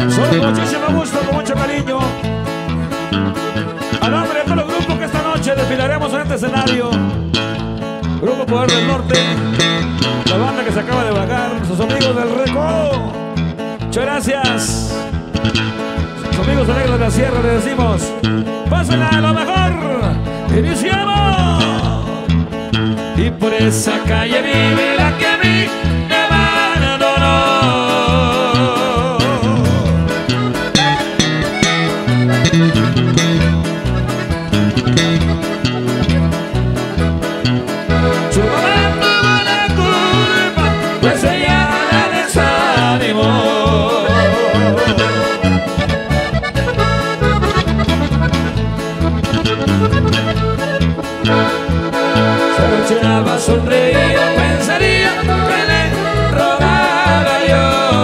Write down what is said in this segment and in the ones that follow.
Son con muchísimo gusto, con mucho cariño. A nombre de todos los grupos que esta noche desfilaremos en este escenario. Grupo Poder del Norte, la banda que se acaba de vagar, sus amigos del Recodo. Muchas gracias. Sus amigos alegres de la sierra les decimos, pásenla a lo mejor. Iniciamos. Y por esa calle vive la que a mí me abandonó. Su mamá tuvo la culpa, pues ella la desanimó. Se reaccionaba, sonreía, pensaría que le robaba yo.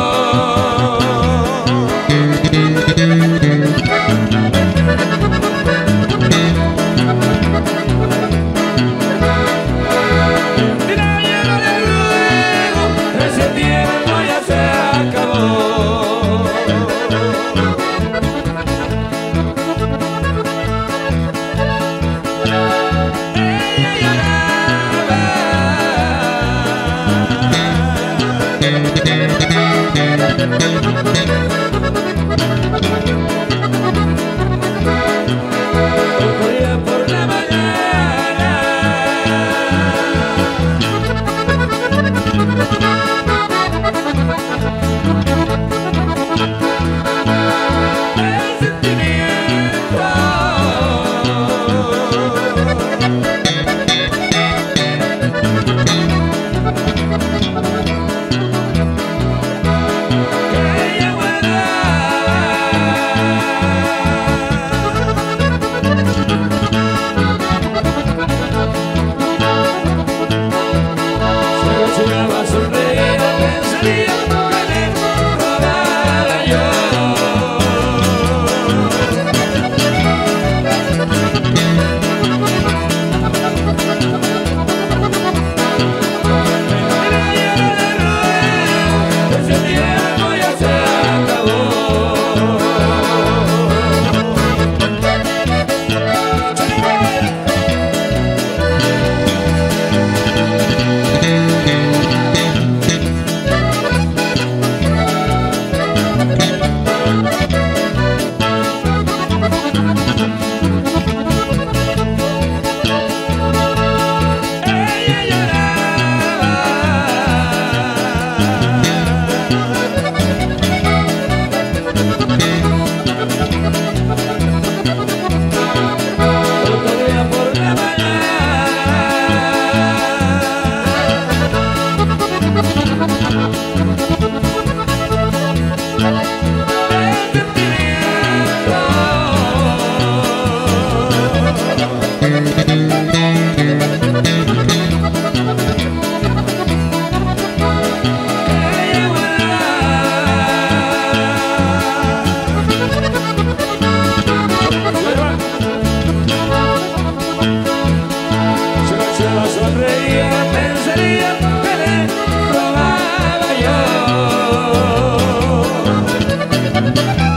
Mira, yo no le ruego, ese tiempo ya se acabó. Otro día por la mañana, el sentimiento que ella guardaba, sonreía, pensaría que le robaba yo. Mira, yo no le ruego, ese tiempo ya se acabó. Sonreía, pensaría que le robaba yo.